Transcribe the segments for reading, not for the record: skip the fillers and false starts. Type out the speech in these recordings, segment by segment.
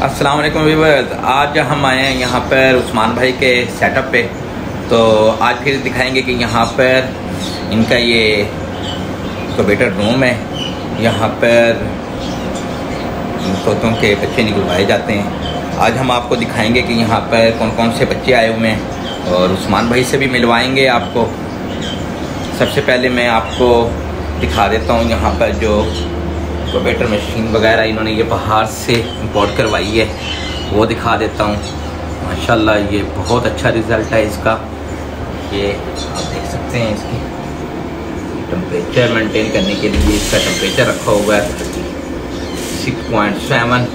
अस्सलाम वालेकुम व्यूअर्स। आज हम आए हैं यहाँ पर उस्मान भाई के सेटअप पे। तो आज फिर दिखाएंगे कि यहाँ पर इनका ये इनक्यूबेटर रूम है। यहाँ पर तोतों के बच्चे निकलवाए जाते हैं। आज हम आपको दिखाएंगे कि यहाँ पर कौन कौन से बच्चे आए हुए हैं और उस्मान भाई से भी मिलवाएंगे आपको। सबसे पहले मैं आपको दिखा देता हूँ यहाँ पर जो इनक्यूबेटर मशीन वगैरह इन्होंने ये बाहर से इंपोर्ट करवाई है, वो दिखा देता हूँ। माशाल्लाह ये बहुत अच्छा रिज़ल्ट है इसका। ये आप देख सकते हैं, इसकी टेम्परेचर मेंटेन करने के लिए इसका टेम्परेचर रखा हुआ है 6.7।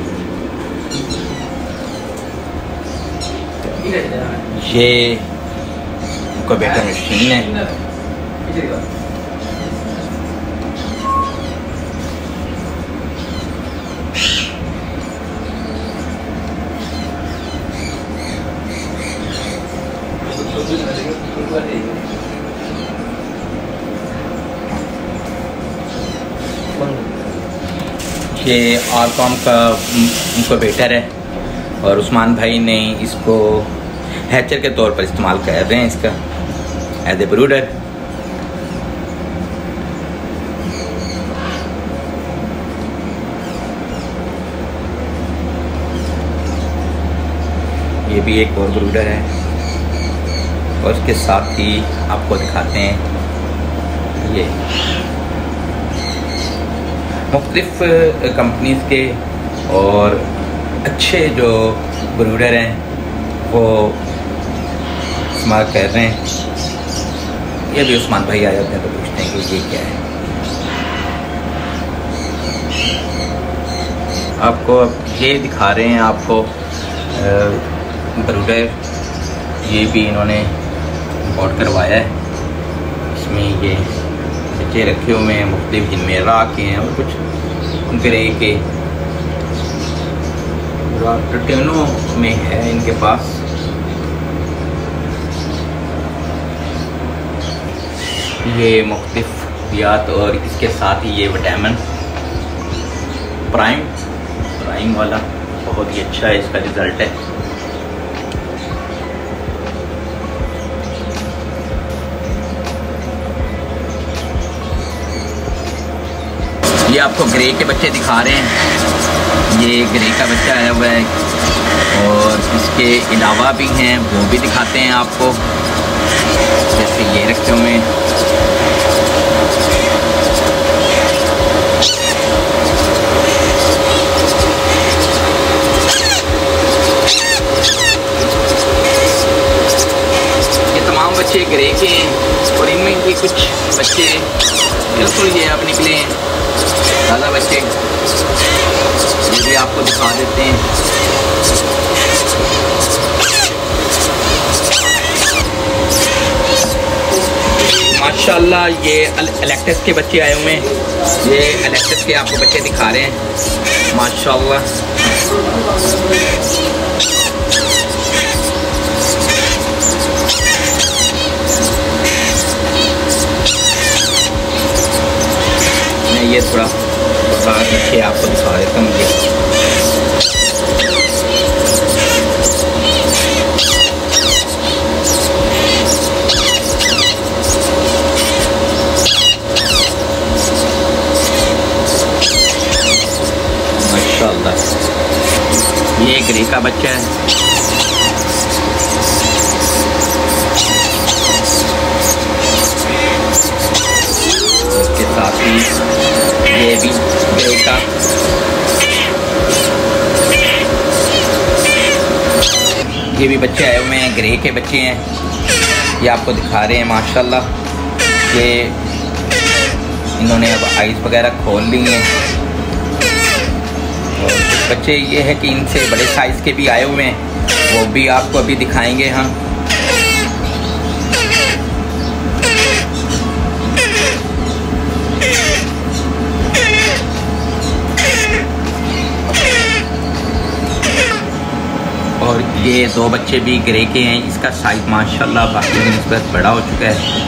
ये इनक्यूबेटर मशीन है। ये आरकॉम का इनक्यूबेटर है और उस्मान भाई ने इसको हैचर के तौर पर इस्तेमाल कर रहे हैं, इसका एज ए ब्रूडर। ये भी एक और ब्रूडर है और इसके साथ ही आपको दिखाते हैं ये मुख्तलिफ कंपनीज़ के और अच्छे जो ब्रूडर हैं वो इस्तेमाल कर रहे हैं। ये भी उस्मान भाई आ जाते हैं तो पूछते हैं कि ये क्या है। आपको ये दिखा रहे हैं आपको ब्रूडर। ये भी इन्होंने इंपोर्ट करवाया है। इसमें ये बच्चे रखे हुए हैं मुख्तलिफ, जिनमें रा के हैं और कुछ ग्रे के। टर्टेनो में है इनके पास। ये मुख्तलिफ दियात और इसके साथ ही ये विटामिन प्राइम वाला बहुत ही अच्छा है, इसका रिज़ल्ट है। ये आपको ग्रे के बच्चे दिखा रहे हैं। ये ग्रे का बच्चा आया हुआ है और इसके अलावा भी हैं, वो भी दिखाते हैं आपको। जैसे ये रखे हुए हैं, ये तमाम बच्चे ग्रे के हैं और इनमें भी कुछ बच्चे बिल्कुल ये अब निकले हैं ज़्यादा बच्चे। ये भी आपको दिखा देते हैं। माशाल्लाह ये एलेक्टस के बच्चे आए हुए हैं। ये एलेक्टस के आपको बच्चे दिखा रहे हैं माशाल्लाह। ये थोड़ा बाहर रखे आपको दिखा देता हूँ। माशाल्लाह ये ग्रे का बच्चा है। इसके साथ ही ये भी ग्रे का। ये भी बच्चे आए हुए हैं, ग्रे के बच्चे हैं। ये आपको दिखा रहे हैं माशाल्लाह। ये इन्होंने अब आइज़ वगैरह खोल ली हैं और कुछ बच्चे ये है कि इनसे बड़े साइज़ के भी आए हुए हैं, वो भी आपको अभी दिखाएंगे हम। और ये दो बच्चे भी ग्रे के हैं। इसका साइज माशाल्लाह बाकी की निस्बत बड़ा हो चुका है।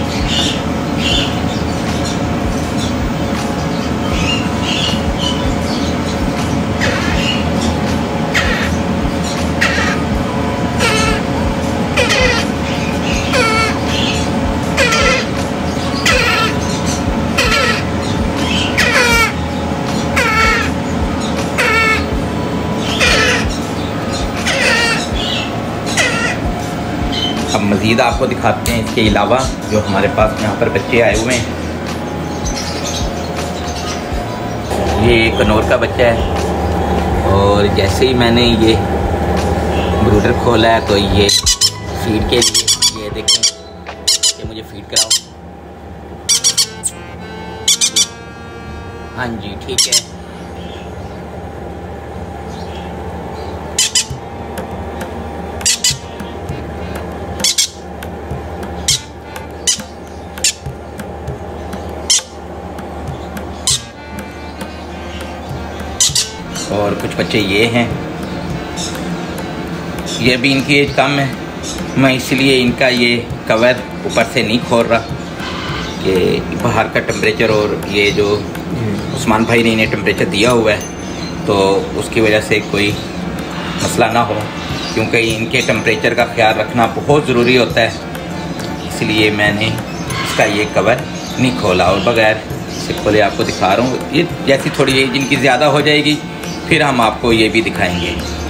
मज़ीद आपको दिखाते हैं इसके अलावा जो हमारे पास यहाँ पर बच्चे आए हुए हैं। ये कनौर का बच्चा है और जैसे ही मैंने ये ब्रूडर खोला है तो ये फीड के लिए, ये देखें कि मुझे फीड कराओ। हाँ जी ठीक है। और कुछ बच्चे ये हैं, ये भी इनकी एज कम है, मैं इसलिए इनका ये कवर ऊपर से नहीं खोल रहा कि बाहर का टेम्परेचर और ये जो उस्मान भाई ने इन्हें टेम्परेचर दिया हुआ है तो उसकी वजह से कोई मसला ना हो, क्योंकि इनके टेम्परेचर का ख्याल रखना बहुत ज़रूरी होता है। इसलिए मैंने इसका ये कवर नहीं खोला और बगैर इसे खोले आपको दिखा रहा हूँ। ये जैसी थोड़ी एज इनकी ज़्यादा हो जाएगी फिर हम आपको ये भी दिखाएंगे।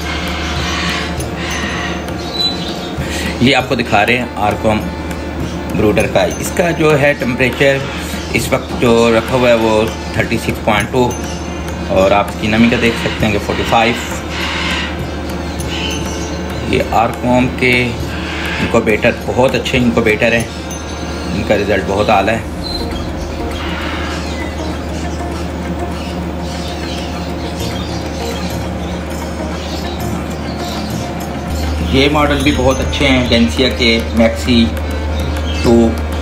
ये आपको दिखा रहे हैं आरकॉम ब्रूडर का। इसका जो है टेम्परेचर इस वक्त जो रखा हुआ है वो 36.2 और आप इसकी नमी का देख सकते हैं कि 45। ये आरकॉम के इनक्यूबेटर बहुत अच्छे इनक्यूबेटर हैं, इनका रिज़ल्ट बहुत आला है। ये मॉडल भी बहुत अच्छे हैं, डेंसिया के मैक्सी 2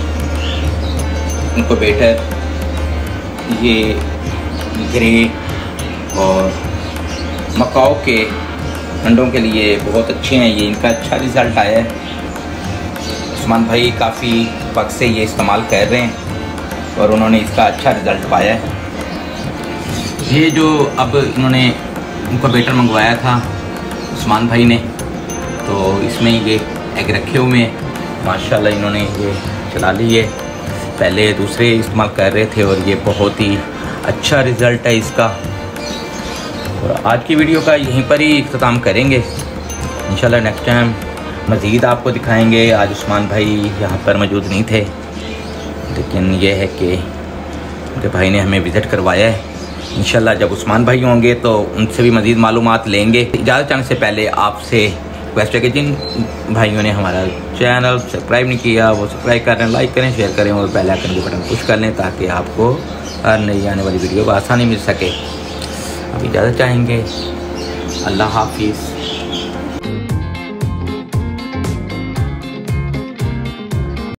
इनक्यूबेटर, ये ग्रे और मकाओ के अंडों के लिए बहुत अच्छे हैं। ये इनका अच्छा रिज़ल्ट आया है। उस्मान भाई काफ़ी वक्त से ये इस्तेमाल कर रहे हैं और उन्होंने इसका अच्छा रिज़ल्ट पाया है। ये जो अब इन्होंने इनक्यूबेटर मंगवाया था उस्मान भाई ने, तो इसमें ये एग रखे हुए हैं। माशाल्लाह इन्होंने ये चला ली है, पहले दूसरे इस्तेमाल कर रहे थे और ये बहुत ही अच्छा रिज़ल्ट है इसका। और आज की वीडियो का यहीं पर ही इख्तिताम करेंगे, इंशाल्लाह नेक्स्ट टाइम मज़ीद आपको दिखाएंगे। आज उस्मान भाई यहाँ पर मौजूद नहीं थे, लेकिन ये है कि उनके भाई ने हमें विज़िट करवाया है। इंशाल्लाह जब उस्मान भाई होंगे तो उनसे भी मज़ीद मालूमात लेंगे। इजाज़त चाहने से पहले आपसे रिक्वेस्ट है कि जिन भाइयों ने हमारा चैनल सब्सक्राइब नहीं किया वो सब्सक्राइब करें, लाइक करें, शेयर करें और बेल आइकन के बटन पुश कर लें ताकि आपको हर नई आने वाली वीडियो को आसानी मिल सके। अब इजाज़त चाहेंगे। अल्लाह हाफिज़।